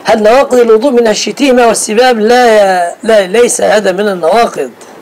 هل نواقض الوضوء من الشتيمة والسباب؟ لا ليس هذا من النواقض.